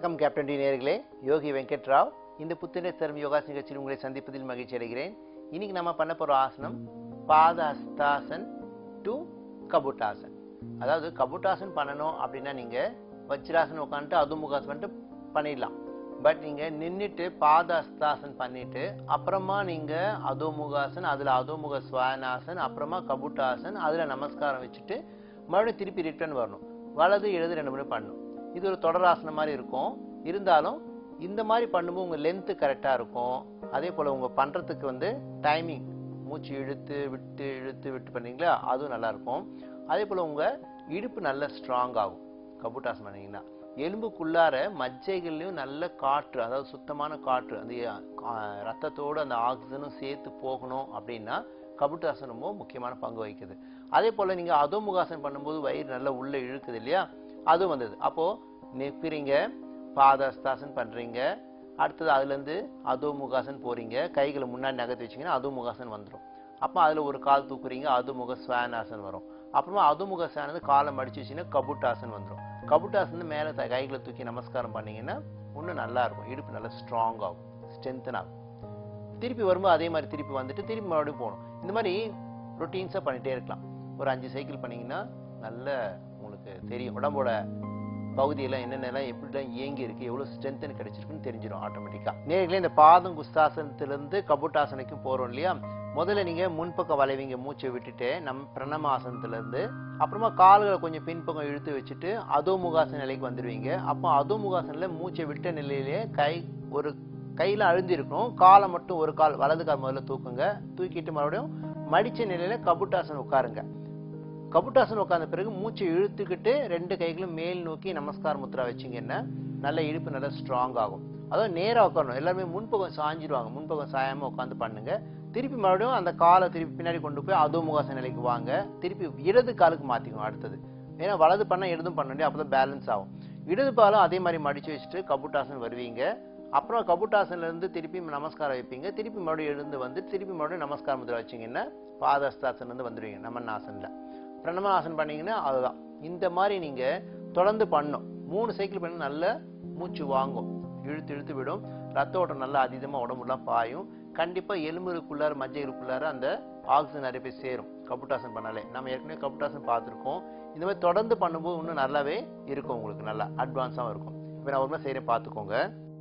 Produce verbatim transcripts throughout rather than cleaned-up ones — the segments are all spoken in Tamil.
வணக்கம் கேப்டன் டி நேயர்களே, யோகி வெங்கட் ராவ். இந்த புத்துணர்ச்சி தரும் யோகாசன நிகழ்ச்சியில் உங்களை சந்திப்பதில் மகிழ்ச்சி அடைகிறேன். இன்னைக்கு நம்ம பண்ண போற ஆசனம் பாத ஹஸ்தாசன் டு கபுட்டாசன். அதாவது கபுட்டாசன் பண்ணணும் அப்படின்னா நீங்க வஜ்ராசன் உட்காந்துட்டு அதுமுகாசன் பண்ணிட்டு பண்ணிடலாம். பட் நீங்க நின்றுட்டு பாத ஹஸ்தாசன் பண்ணிட்டு அப்புறமா நீங்க அதோமுகாசன், அதுல அதோமுக ஸ்வானாசன், அப்புறமா கபுட்டாசன், அதுல நமஸ்காரம் வச்சுட்டு மறுபடியும் திருப்பி ரிட்டர்ன் வரணும். வலது இடது ரெண்டு மணி பண்ணணும். இது ஒரு தொடராசனம் மாதிரி இருக்கும். இருந்தாலும் இந்த மாதிரி பண்ணும்போது உங்க லென்த்து கரெக்டா இருக்கும். அதே போல உங்க பண்றதுக்கு வந்து டைமிங், மூச்சு இழுத்து விட்டு இழுத்து விட்டு பண்ணீங்களா, அதுவும் நல்லா இருக்கும். அதே போல உங்க இடுப்பு நல்ல ஸ்ட்ராங் ஆகும். கபுட்டாசனம் பண்ணீங்கன்னா எலும்புக்குள்ளார மஜ்ஜைகள்லயும் நல்ல காற்று, அதாவது சுத்தமான காற்று, அந்த ரத்தத்தோடு அந்த ஆக்சிஜனும் சேர்த்து போகணும் அப்படின்னா கபுட்டாசனம் ரொம்ப முக்கியமான பங்கு வகிக்குது. அதே போல நீங்க அதோமுகாசனம் பண்ணும்போது வயிறு நல்லா உள்ள இழுக்குது இல்லையா, அதுவும் வந்தது. அப்போ நிற்கிறீங்க, பாதஸ்தாசன் பண்றீங்க, அடுத்தது அதுல இருந்து அதோமுகாசன் போறீங்க, கைகளை முன்னாடி நகர்த்தி வச்சீங்கன்னா அதோமுகாசன் வந்துடும். அப்போ அதுல ஒரு கால் தூக்குறீங்க, அதுமுக ஸ்வானாசன் வரும். அப்புறமா அதுமுக ஸ்வானது காலை மடிச்சு வச்சீங்கன்னா கபுட்டாசன் வந்துடும். கபுட்டாசன் மேல கைகளை தூக்கி நமஸ்காரம் பண்ணீங்கன்னா இன்னும் நல்லா இருக்கும். இடுப்பு நல்லா ஸ்ட்ராங் ஆகும், ஸ்ட்ரென்தன் ஆகும். திருப்பி வரும்போது அதே மாதிரி திருப்பி வந்துட்டு திருப்பி மறுபடியும் போகணும். இந்த மாதிரி ரொட்டீன்ஸா பண்ணிட்டே இருக்கலாம். ஒரு அஞ்சு சைக்கிள் பண்ணீங்கன்னா நல்ல உங்களுக்கு தெரியும் உடம்போட பகுதியெல்லாம் என்னென்னலாம் எப்படிலாம் இயங்கி இருக்கு, எவ்வளவு ஸ்ட்ரென்த் கிடைச்சிருக்குன்னு தெரிஞ்சிடும் ஆட்டோமேட்டிக்கா. நேர்களே, இந்த பாதம் குஸ்தாசனத்திலிருந்து கபுட்டாசனைக்கும் போறோம் இல்லையா, முதல்ல நீங்க முன்பக்கம் வளைவீங்க, மூச்சை விட்டுட்டு நம் பிரணம ஆசனத்துல இருந்து அப்புறமா கால்களை கொஞ்சம் பின்பக்கம் இழுத்து வச்சுட்டு அதோமுகாசன நிலைக்கு வந்துடுவீங்க. அப்போ அதோமுகாசனில் மூச்சை விட்ட நிலையிலேயே கை ஒரு கையில அழுந்தி இருக்கணும். காலை மட்டும் ஒரு கால் வலது கால் முதல்ல தூக்குங்க. தூக்கிட்டு மறுபடியும் மடிச்ச நிலையில கபுட்டாசன் உட்காருங்க. கபுட்டாசன் உட்கார்ந்த பிறகு மூச்சை இழுத்துக்கிட்டு ரெண்டு கைகளும் மேல் நோக்கி நமஸ்கார முத்ரா வச்சிங்கன்னா நல்ல இடுப்பு நல்லா ஸ்ட்ராங் ஆகும். அதாவது நேரா உட்காரணும். எல்லாருமே முன்பக்கம் சாஞ்சிடுவாங்க. முன்பக்கம் சாயாம உட்காந்து பண்ணுங்க. திருப்பி மறுபடியும் அந்த காலை திருப்பி பின்னாடி கொண்டு போய் அதோமுகாசன நிலைக்கு வாங்க. திருப்பி இடது காலுக்கு மாத்திக்கணும் அடுத்தது. ஏன்னா வலது பண்ணா இடதும் பண்ண முடியும், அப்பதான் பேலன்ஸ் ஆகும். இடது பாலும் அதே மாதிரி மடிச்சு வச்சுட்டு கபுட்டாசன் வருவீங்க. அப்புறம் கபுட்டாசன்ல இருந்து திருப்பி நமஸ்காரம் வைப்பீங்க. திருப்பி மறுபடியும் எழுந்து வந்து திருப்பி மறுபடியும் நமஸ்கார முத்ரா வச்சிங்கன்னா பாதஸ்தாசன் வந்து வந்துடுவீங்க. நமன்னாசன்ல பிரணமாசனம் பண்ணீங்கன்னா அதுதான். இந்த மாதிரி நீங்க தொடர்ந்து பண்ணும். மூணு சைக்கிள் பண்ணி நல்ல மூச்சு வாங்கும், இழுத்து இழுத்து விடும், ரத்த ஓட்டம் நல்லா அதீதமா உடம்புலாம் பாயும். கண்டிப்பா எலும்புக்குள்ளார மஜ்ஜைகளுக்குள்ளார அந்த ஆக்சிஜன் நிறைய பேர் சேரும் கபுட்டாசன் பண்ணாலே. நம்ம ஏற்கனவே கபுட்டாசன் பார்த்துருக்கோம். இந்த மாதிரி தொடர்ந்து பண்ணும்போது இன்னும் நல்லாவே இருக்கும், உங்களுக்கு நல்லா அட்வான்ஸாகவும் இருக்கும். இப்போ நான் ஒரு மாதிரி செய்யறேன், பார்த்துக்கோங்க.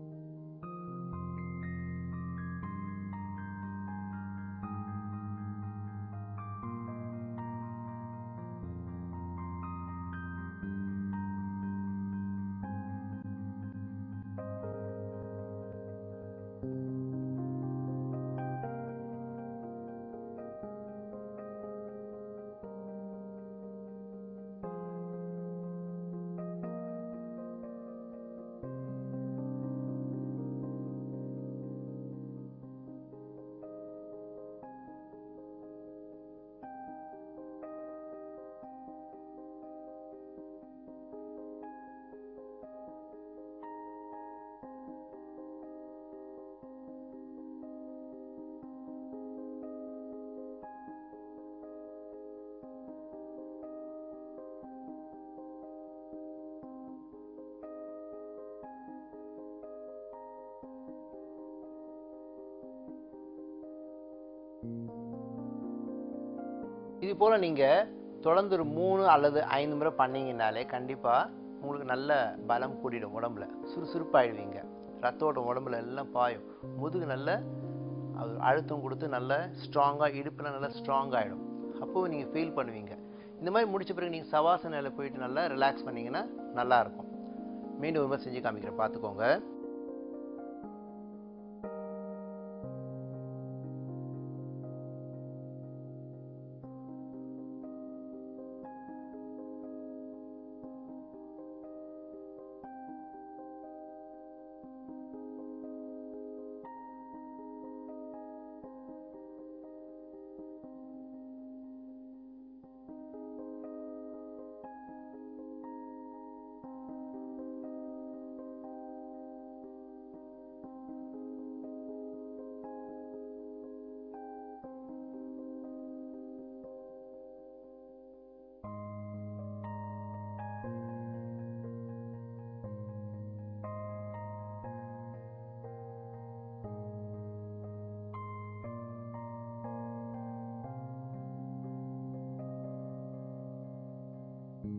இது போல நீங்க தொடர்ந்து ஒரு மூணு அல்லது ஐந்து முறை பண்ணீங்கன்னாலே கண்டிப்பா உங்களுக்கு நல்ல பலம் கூடிடும். உடம்புல சுறுசுறுப்பாயிடுவீங்க. ரத்த ஓட்டம் உடம்புல எல்லாம் பாயும். முதுகு நல்ல அழுத்தம் கொடுத்து நல்ல ஸ்ட்ராங்கா, இடுப்புல நல்லா ஸ்ட்ராங் ஆயிடும். அப்போ நீங்க ஃபீல் பண்ணுவீங்க. இந்த மாதிரி முடிச்ச பிறகு நீங்க சவாசன நிலையில போயிட்டு நல்லா ரிலாக்ஸ் பண்ணீங்கன்னா நல்லா இருக்கும். மீண்டும் ஒரு முறை செஞ்சு காமிக்கிறேன், பார்த்துக்கோங்க.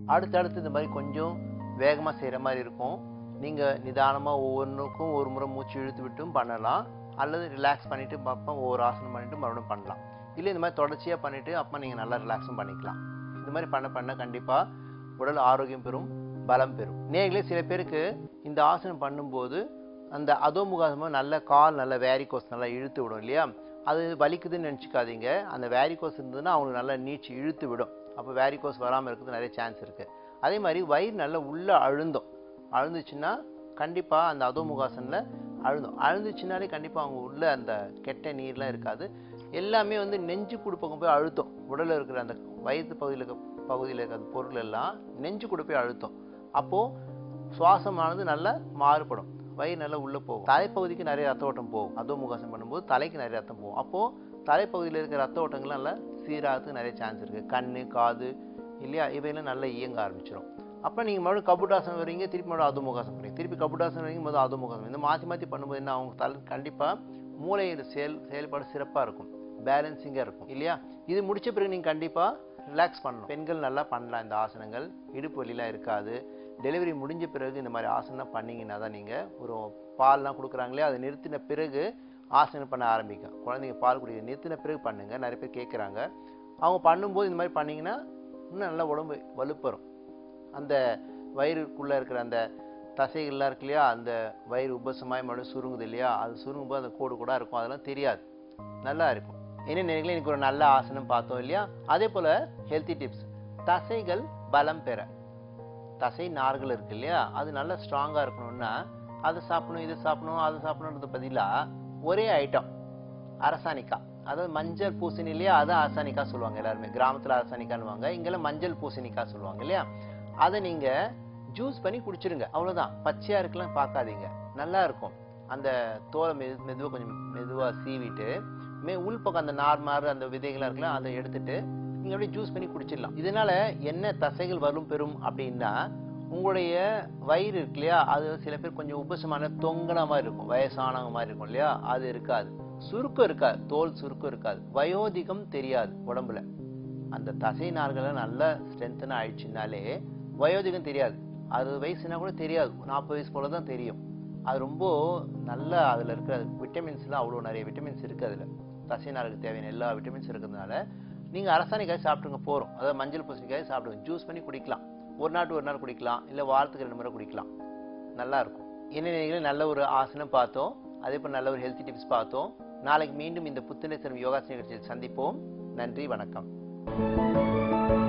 அடுத்தடுத்து இந்த மாதிரி கொஞ்சம் வேகமாக செய்கிற மாதிரி இருக்கும். நீங்கள் நிதானமாக ஒவ்வொன்றுக்கும் ஒரு முறை மூச்சு இழுத்து விட்டும் பண்ணலாம், அல்லது ரிலாக்ஸ் பண்ணிவிட்டு அப்போ ஒவ்வொரு ஆசனம் பண்ணிவிட்டு மறுபடியும் பண்ணலாம். இல்லை இந்த மாதிரி தொடர்ச்சியாக பண்ணிவிட்டு அப்போ நீங்கள் நல்லா ரிலாக்ஸும் பண்ணிக்கலாம். இந்த மாதிரி பண்ண பண்ண கண்டிப்பாக உடல் ஆரோக்கியம் பெறும், பலம் பெறும். நேர்களே சில பேருக்கு இந்த ஆசனம் பண்ணும்போது அந்த அதோமுகாசமாக நல்ல கால் நல்ல வேரிகோஸ் நல்லா இழுத்து விடும் இல்லையா, அது வலிக்குதுன்னு நினச்சிக்காதீங்க. அந்த வேரிகோஸ் இருந்ததுன்னா அவங்களுக்கு நல்லா நீச்சு இழுத்து விடும். அப்போ வேரிகோஸ் வராமல் இருக்கிறது நிறைய சான்ஸ் இருக்குது. அதே மாதிரி வயிறு நல்லா உள்ளே அழுந்தோம், அழுந்துச்சுன்னா கண்டிப்பாக அந்த அதோமுகாசனில் அழுந்தோம் அழுந்துச்சுனாலே கண்டிப்பாக அவங்க உள்ள அந்த கெட்ட நீர்லாம் இருக்காது. எல்லாமே வந்து நெஞ்சு குடுப்பக்கம் போய் அழுத்தம். உடலில் இருக்கிற அந்த வயிற்று பகுதியில் இருக்க பகுதியில் இருக்கிற அந்த பொருள் எல்லாம் நெஞ்சு கூட போய் அழுத்தம். அப்போது சுவாசமானது நல்லா மாறுபடும், வயிறு நல்லா உள்ளே போகும். தலைப்பகுதிக்கு நிறைய ரத்த ஓட்டம் போகும். அதோமுகாசனம் பண்ணும்போது தலைக்கு நிறைய ரத்தம் போகும். அப்போது தலைப்பகுதியில் இருக்கிற ரத்த ஓட்டங்கள்லாம் நல்லா சீராகிறதுக்கு நிறைய சான்ஸ் இருக்குது. கண், காது இல்லையா, இவையெல்லாம் நல்லா இயங்க ஆரம்பிச்சிடும். அப்போ நீங்கள் மறுபடியும் கபுட்டாசனம் வரீங்க, திருப்பி மறுபடியும் அதோமுகாசனம் வரீங்க, திருப்பி கபுட்டாசனம் வரீங்க, முதல் அதோமுகாசனம். இந்த மாற்றி மாற்றி பண்ணும்போது என்ன அவங்க தலை கண்டிப்பாக மூளையோட செயல் செயல்பாடு சிறப்பாக இருக்கும், பேலன்சிங்காக இருக்கும் இல்லையா. இது முடித்த பிறகு நீங்கள் கண்டிப்பாக ரிலாக்ஸ் பண்ணணும். பெண்கள் நல்லா பண்ணலாம் இந்த ஆசனங்கள், இடுப்பு வலிலாம் இருக்காது. டெலிவரி முடிஞ்ச பிறகு இந்த மாதிரி ஆசனம் பண்ணிங்கன்னா தான் நீங்கள் ஒரு பால்லாம் கொடுக்குறாங்களே அதை நிறுத்தின பிறகு ஆசனம் பண்ண ஆரம்பிக்கும். குழந்தைங்க பால் குடிக்க நிறுத்தின பிறகு பண்ணுங்கள். நிறைய பேர் கேட்குறாங்க. அவங்க பண்ணும்போது இந்த மாதிரி பண்ணிங்கன்னா இன்னும் நல்லா உடம்பு வலுப்பெறும். அந்த வயிறுக்குள்ளே இருக்கிற அந்த தசைகள்லாம் இருக்கு இல்லையா, அந்த வயிறு உபசமாய் மறுபடியும் சுருங்குது இல்லையா, அது சுருங்கும்போது அந்த கோடு கூட இருக்கும், அதெல்லாம் தெரியாது, நல்லா இருக்கும். என்ன நேரங்களே எனக்கு ஒரு நல்ல ஆசனம் பார்த்தோம் இல்லையா. அதே போல் ஹெல்த்தி டிப்ஸ். தசைகள் பலம் பெற தசை நார்கள் இருக்கு இல்லையா, அது நல்லா ஸ்ட்ராங்காக இருக்கணும்னா அதை சாப்பிடணும் இதை சாப்பிடணும் அதை சாப்பிடணுன்றது பதிலாக ஒரே ஐட்டம் அரசாணிக்காய், அதாவது மஞ்சள் பூசணி இல்லையா, அதான் அரசாணிக்காய் சொல்லுவாங்க எல்லாருமே. கிராமத்தில் அரசாணிக்காய்னுவாங்க, இங்கெல்லாம் மஞ்சள் பூசணிக்காய் சொல்லுவாங்க இல்லையா. அதை நீங்கள் ஜூஸ் பண்ணி குடிச்சிருங்க, அவ்வளோதான். பச்சையாக இருக்கலாம் பார்க்காதீங்க, நல்லா இருக்கும். அந்த தோலை மெது மெதுவாக கொஞ்சம் மெதுவாக சீவிட்டு மே உள் பக்கம் அந்த நார் மாறு அந்த விதைகளாக இருக்கலாம், அதை எடுத்துட்டு நீங்கள் அப்படியே ஜூஸ் பண்ணி குடிச்சிடலாம். இதனால என்ன தசைகள் வரும் பெறும் அப்படின்னா, உங்களுடைய வயிறு இருக்கு இல்லையா, அது சில பேர் கொஞ்சம் உபசமான தொங்கன மாதிரி இருக்கும், வயசானவங்க மாதிரி இருக்கும் இல்லையா, அது இருக்காது. சுருக்கம் இருக்காது, தோல் சுருக்கம் இருக்காது, வயோதிகம் தெரியாது. உடம்புல அந்த தசை நார்களை நல்லா ஸ்ட்ரென்த்னா ஆயிடுச்சுனாலே வயோதிகம் தெரியாது. அறுபது வயசுனா கூட தெரியாது, நாற்பது வயசு போல தான் தெரியும். அது ரொம்ப நல்லா அதில் இருக்கிற விட்டமின்ஸ்லாம் அவ்வளோ நிறைய விட்டமின்ஸ் இருக்குது. அதில் தசை நாருக்கு தேவையான எல்லா விட்டமின்ஸ் இருக்கிறதுனால நீங்கள் அரசாணிக்காய் சாப்பிட்டுங்க போகிறோம், அதாவது மஞ்சள் பூசணிக்காய் சாப்பிடுங்க, ஜூஸ் பண்ணி குடிக்கலாம். ஒரு நாட்டு ஒரு நாள் குடிக்கலாம், இல்லை வாரத்துக்கு ரெண்டு முறை குடிக்கலாம், நல்லா இருக்கும். என்ன நல்ல ஒரு ஆசனம் பார்த்தோம், அதே போல் நல்ல ஒரு ஹெல்த்தி டிப்ஸ் பார்த்தோம். நாளைக்கு மீண்டும் இந்த புத்துணர்ச்சி யோகாசன நிகழ்ச்சியில் சந்திப்போம். நன்றி, வணக்கம்.